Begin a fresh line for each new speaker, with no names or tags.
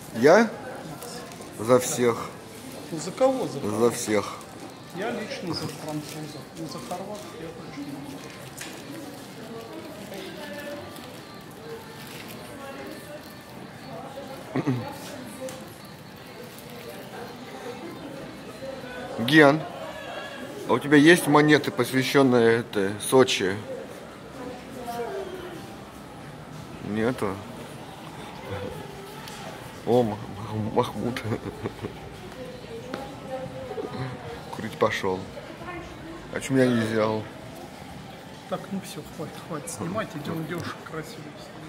Я? За всех.
Ну, за кого? За кого?
За всех.
Я лично за французов. Ну, за хорватов я точно не
могу. Ген, а у тебя есть монеты, посвященные Сочи? Нету. О, Махмуд. Курить пошел. А почему я не взял?
Так, ну все, хватит снимать, идем девушек красивых.